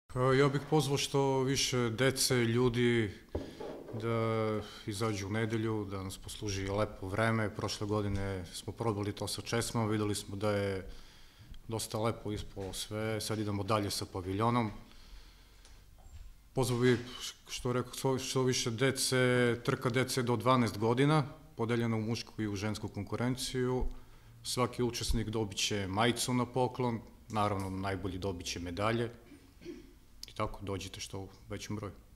Ja bih pozvao što više dece, ljudi da izađu u nedjelju, da nas posluži lepo vreme. Prošle godine smo probali to sa česmom, videli smo da je dosta lepo ispalo sve, sad idemo dalje sa paviljonom. Pozvao bih što više dece, trka dece do 12 godina, podeljena u mušku i u žensku konkurenciju. Svaki učesnik dobit će majicu na poklon, naravno najbolji dobit će medalje. I tako, dođite što u većem broju.